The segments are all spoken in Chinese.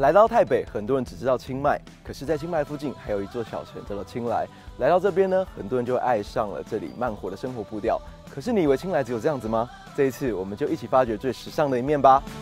来到台北，很多人只知道清迈，可是，在清迈附近还有一座小城叫做清莱。来到这边呢，很多人就会爱上了这里慢活的生活步调。可是，你以为清莱只有这样子吗？这一次，我们就一起发掘最时尚的一面吧。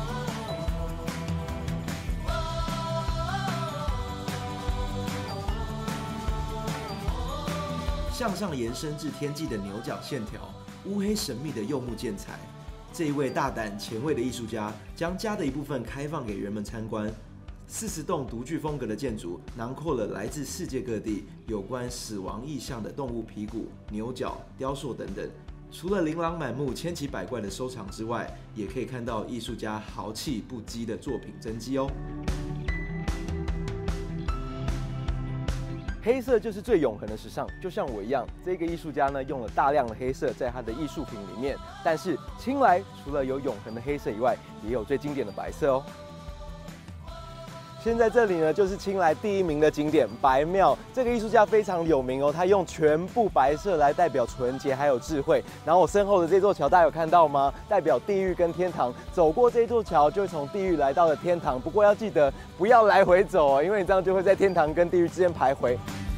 向上延伸至天际的牛角线条，乌黑神秘的柚木建材。这一位大胆前卫的艺术家，将家的一部分开放给人们参观。40栋独具风格的建筑，囊括了来自世界各地有关死亡意象的动物皮骨、牛角、雕塑等等。除了琳琅满目、千奇百怪的收藏之外，也可以看到艺术家豪气不羁的作品真迹哦。黑色就是最永恒的时尚，就像我一样，这个艺术家呢用了大量的黑色在他的艺术品里面。但是清莱除了有永恒的黑色以外，也有最经典的白色哦。现在这里呢就是清莱第1名的景点白庙，这个艺术家非常有名哦，他用全部白色来代表纯洁还有智慧。然后我身后的这座桥大家有看到吗？代表地狱跟天堂，走过这座桥就会从地狱来到了天堂。不过要记得不要来回走哦，因为你这样就会在天堂跟地狱之间徘徊。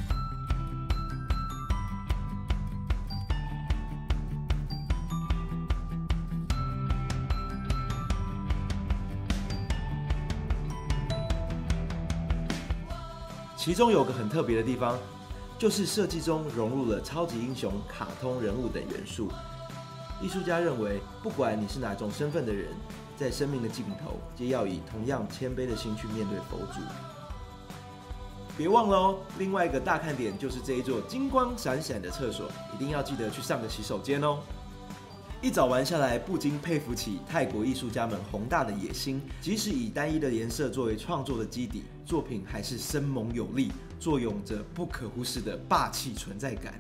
其中有个很特别的地方，就是设计中融入了超级英雄、卡通人物等元素。艺术家认为，不管你是哪种身份的人，在生命的尽头，皆要以同样谦卑的心去面对佛祖。别忘了哦，另外一个大看点就是这一座金光闪闪的厕所，一定要记得去上个洗手间哦。一早玩下来，不禁佩服起泰国艺术家们宏大的野心。即使以单一的颜色作为创作的基底，作品还是生猛有力，作用着不可忽视的霸气存在感。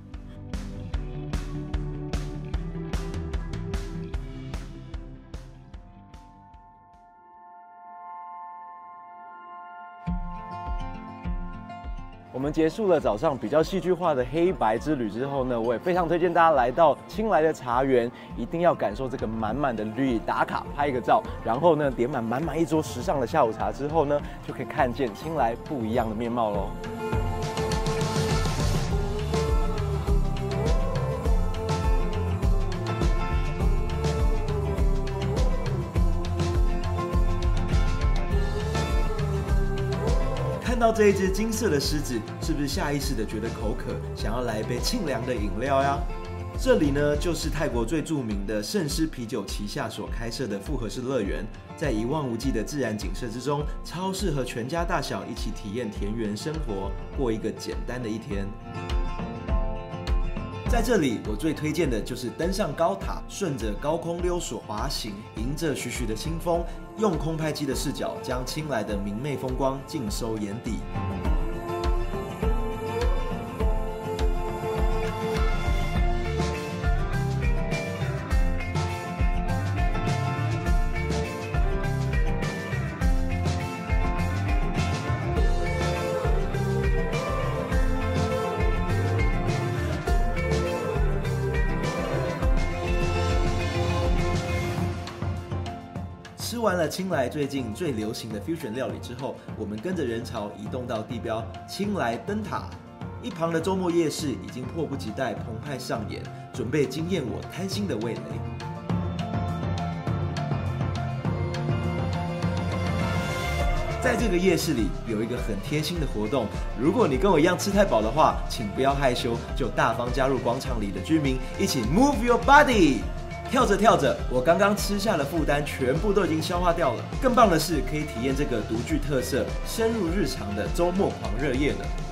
我们结束了早上比较戏剧化的黑白之旅之后呢，我也非常推荐大家来到清莱的茶园，一定要感受这个满满的绿，打卡拍一个照，然后呢点满一桌时尚的下午茶之后呢，就可以看见清莱不一样的面貌喽。看到这一只金色的狮子，是不是下意识的觉得口渴，想要来一杯沁凉的饮料呀？这里呢，就是泰国最著名的圣狮啤酒旗下所开设的复合式乐园，在一望无际的自然景色之中，超适合全家大小一起体验田园生活，过一个简单的一天。在这里，我最推荐的就是登上高塔，顺着高空溜索滑行，迎着徐徐的清风，用空拍机的视角将清莱的明媚风光尽收眼底。吃完了清莱最近最流行的 fusion 料理之后，我们跟着人潮移动到地标清莱灯塔。一旁的周末夜市已经迫不及待澎湃上演，准备惊艳我贪心的味蕾。在这个夜市里有一个很贴心的活动，如果你跟我一样吃太饱的话，请不要害羞，就大方加入广场里的居民，一起 move your body。跳着跳着，我刚刚吃下的负担全部都已经消化掉了。更棒的是，可以体验这个独具特色、深入日常的周末狂热夜呢。